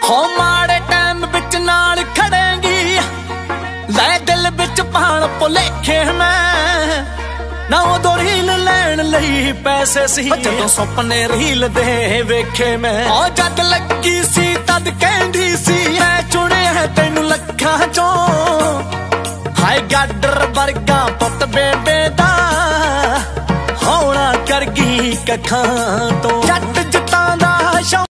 हो माड़े टाइम बिच नाल खड़ेंगी, लै दिल बिच पाण भुलेखे मैं ना उदो रील लैण लई पैसे सी, जदों सुपने रील दे वेखे मैं। ओ जद लगी सी तद कहंदी सी मैं चुनिया तैनू लखां चों, हाय गाडर वर्गा पुत बेबे दा होना कर गई कखां तो। जट